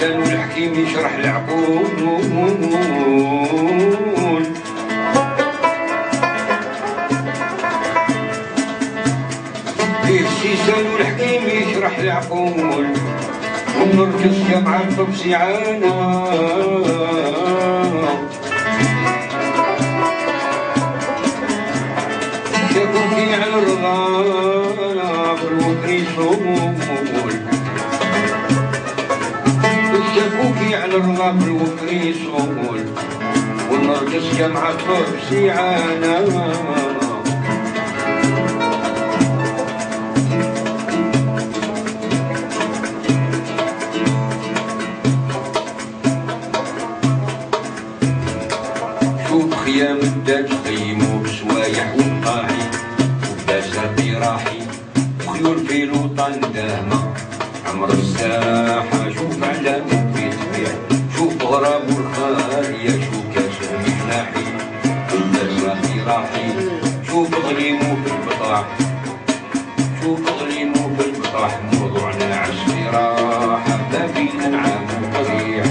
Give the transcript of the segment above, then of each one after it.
لسان الحكيم يشرح العقول فيه لسان الحكيم يشرح العقول ونركز جمع التوسيعانا شافوكي على الرضا بالوكري صمول شافوكي على الرضا بالوكري صمول والنرجس جمع التوسيعانا خيام الداج قيمو بسوايح وطاحي وباسا راحي وخيول في الوطن داهمة عمر الساحة شوف علام في طبيع شوف غراب والخالية شوف كاسر مجناحي وباسا راحي شوف غليمو في البطاح شوف غليمو في البطاح موضوعنا عسلي راحة ما فينا نعام وطبيع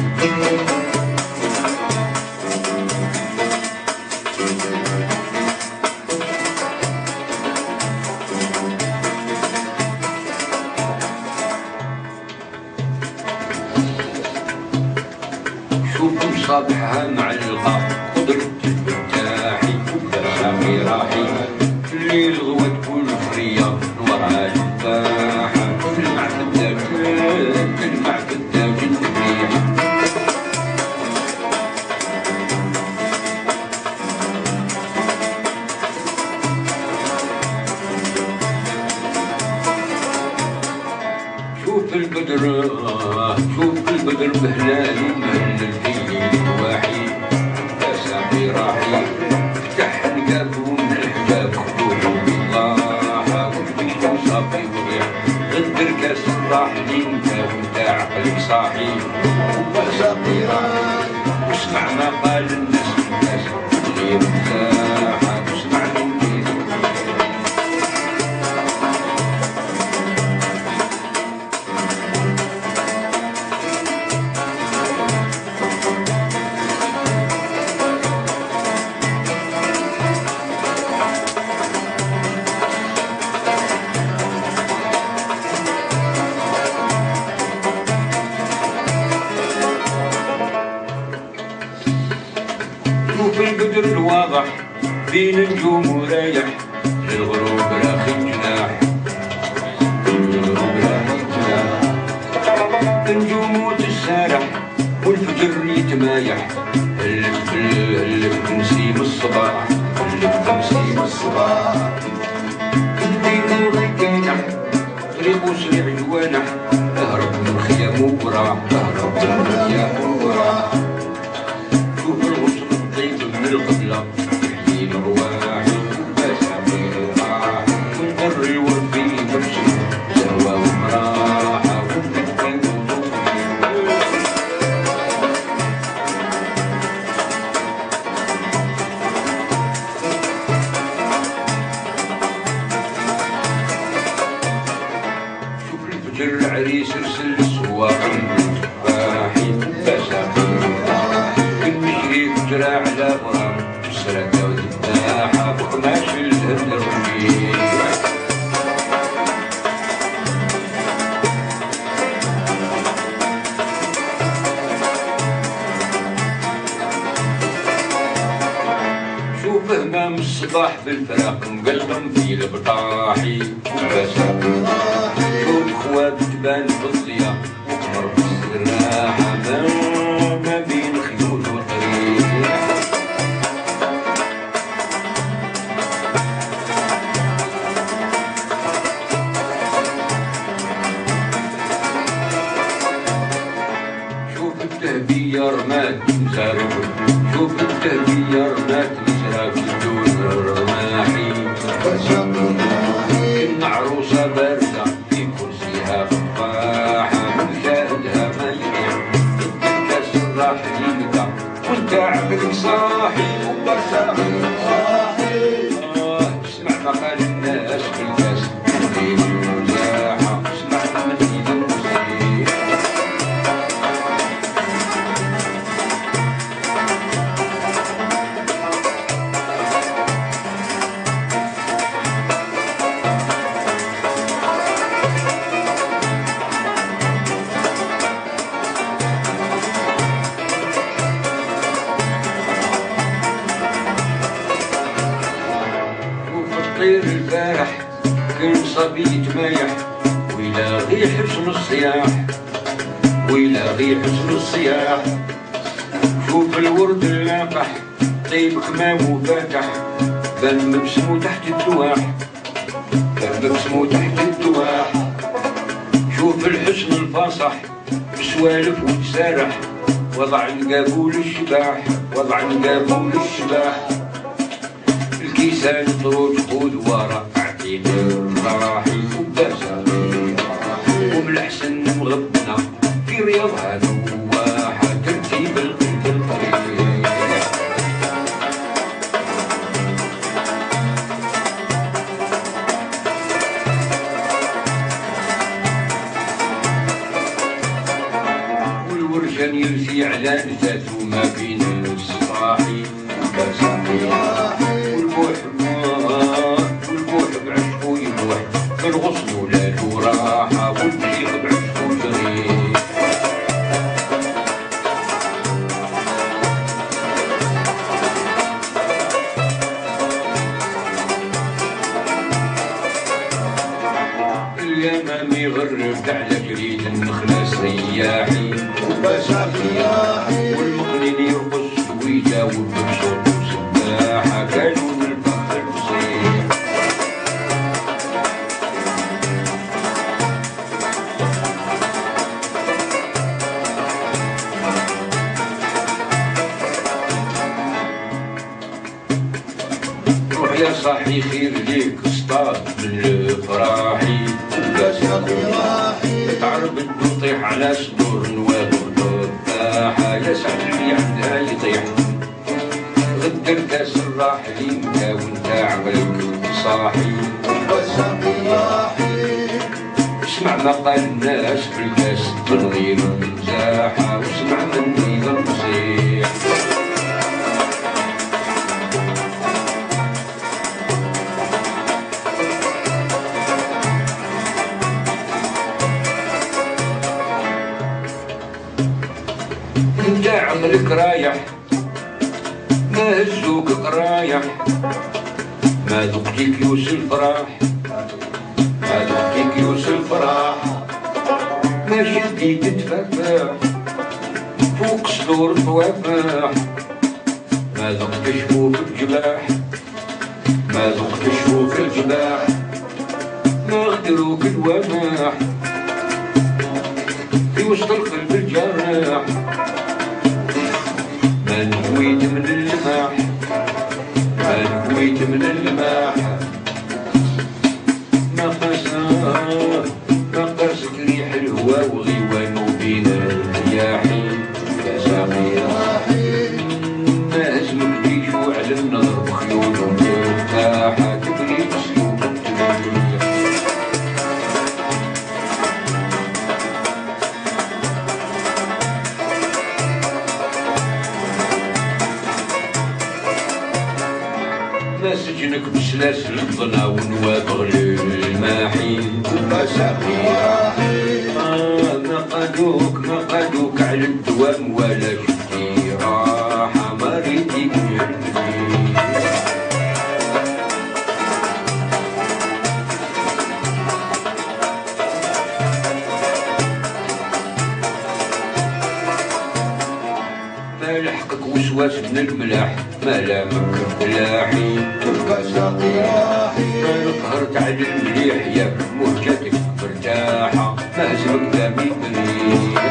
صبحها معلقة قدرة الفتاحي وباسا راحي في الليل غوات كل فرية الورا الفاحة تلمع في الداج تلمع في الداج النبيع شوف البدر شوف البدر بهلال ومهلل فيه واحي باسا راحي فتح القاب ومن الحجاب خذوه بالراحة والبيت صافي وضيع غدر كاس الراح لي وانت عقلك صاحي وباسا راحي واسمع ما قال الناس الناس غير مساحة واسمع من شوف البدر الواضح بين نجوم ورايح للغروب راخي جناح للغروب راخي جناح نجوم تسارح والفجر يتمايح هلف نسيم الصباح هلف نسيم الصباح الدين الغيكانح طريق وسريع جوانح اهرب من خيام وراح اهرب من خيام وراح القبلة تحيي رواحي وباسا راحة ونقر الوربي مرسوم سوا ومراحة ونبكي شوف الفجر العريس يرسل السواق التفاحي باسا المشري فجرة على غرام سرقة وذباحة بقماش الهد الربيع شوف همام الصباح في الفراق مقلم في البطاحي وباسا شوف خوات تبان في الضياء وقمر في السراحة ما بين خيول وطريق شوف التهبية رمات مزارب شوف التهبية رمات مزارب بدون الرماحي كنا عروسة باردة في كرسيها فطاحة مشاهدها ما يبيع الكاس الراح يلقى وانت عقلك صاحي وباسا صاحي اسمع مقال الناس في الكاس الليل المزاحة اسمع من ايد المزيح سارح كان صبي يتمايح ويلا غي حسن الصياح ويلا غي حسن الصياح شوف الورد اللاقح طيب كمامه فاتح بان مبسمو تحت التواح بان مبسمو تحت التواح شوف الحسن الفاصح بسوالف وتسارح وضع القابول الشباح وضع القابول الشباح الكيسان طروج خود ورا عتيق الراحي وباسا وبالحسن مغبنا في رياضها نواحة ترتيب القلب الطريق والورشان يرسي على نساته ما بين الصراحي والبوح بعشقو يبوح بالغصن ولا له راحة والبليغ بعشقو يغيب اليمام يغرب على جريد النخلة سياحي والمقلين يرقص ويجاوب بصوت وسباحة كانون البحر تصيح روح يا صاحي خير ليك اصطاد من الفراحي تعرب تطيح على صدور نواب وضاحة يا سعد عندها يطيح غدر كاس الراحلين انت وانت عقلك صاحي اسمع ما قال الناس في الكاس من غير مزاحة واسمع مني ذا المصيح انت عقلك رايح ما هزوك رايح ما ذقتي كيوس الفراح ما ذقتي كيوس الفراح ما شدي تتفاح فوق صدور الطوافح ما ذقت شفوف الجباح ما ذقت شفوف الجباح ما غدروك الوماح في وسط القلب الجراح ما نهويت من اللماح ما نهويت من اللماح ما قاسك ريح الهوى وغيوان وبين الرياحي يا ساقي ما هزمك بيشو على النظر بخيول ومرتاحة تبني بسلوك التمييز ما سجنك بسلاسل الظنا ونوابغ الماحي ما قادوك على الدوام ولا شفتي راحة ما ريتيك جنبي ما لحقك وسواس من الملاح ما لامك فلاحي ما قهرت على المليح يا مهجتك مرتاحة ما هزمك دامي مريح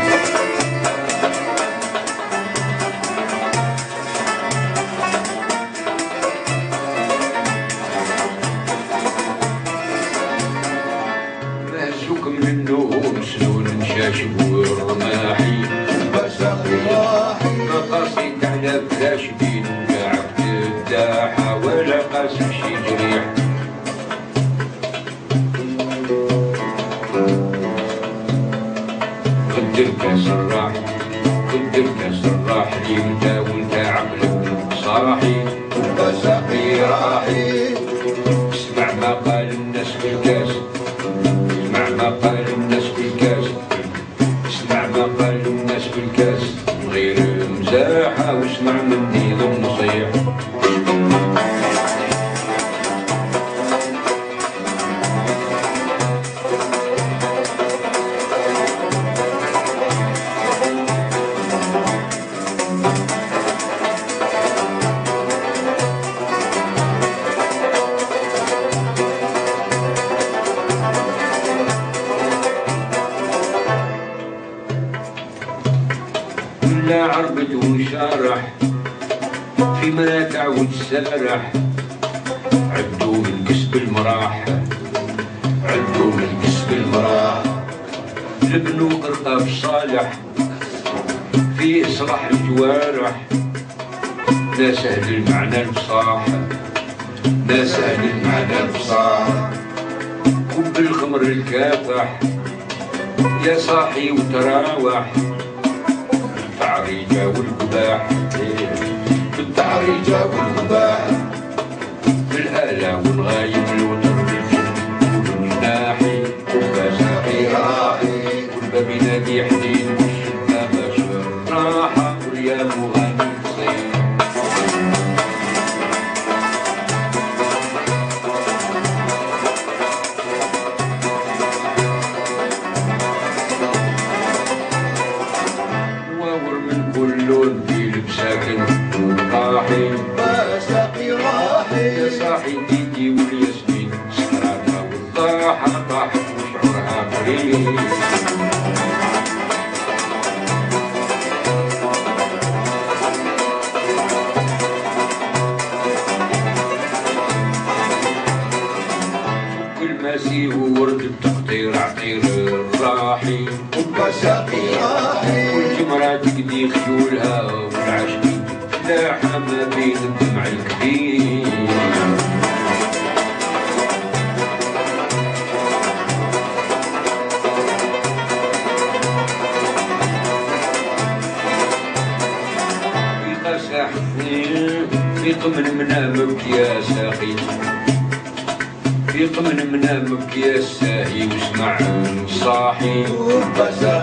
ما هزوك من النوم سنون شاشب والرماحي ما قصيت على بلاش دين وقعدت الداحة ولا قاسم شي جريح خد الكاس الراح خد الكاس الراح لي وانت عقلك صاحي وانت ساقي راحي اسمع ما قال الناس في الكاس اسمع ما قال الناس في الكاس اسمع ما قال الناس في الكاس غير مزاحة واسمع مني ذو النصيح لا عربت وشارح في مراكع وتسارح عدوا من كسب المراح عدوا من كسب المراح لبنوا قرطاف صالح في إصلاح الجوارح لا سهل المعنى البصاح لا سهل المعنى البصاح كب الخمر الكافح يا صاحي وتراوح بالتعريجة والقباح بالتعريجة والقباح بالآلة والغايب الوتر بالجنب والجناحي والبساقي راحي والباب ينادي حنين والشباب بشر راحة واليا مغني صيف كلون في لبساكن راحي بساقي راحي يا صاحي ديدي والياسمين سكراتها والضاحة طاحت وشعورها قليل كل ما سيه ورد التقطير عطير الراحي وبساقي راحي والجمرة تقدي خيولها والعشقين تلاحى ما بين الدمع الكبير فيق من منامك يا ساقي فيق من منامك يا ساهي واسمع صاحي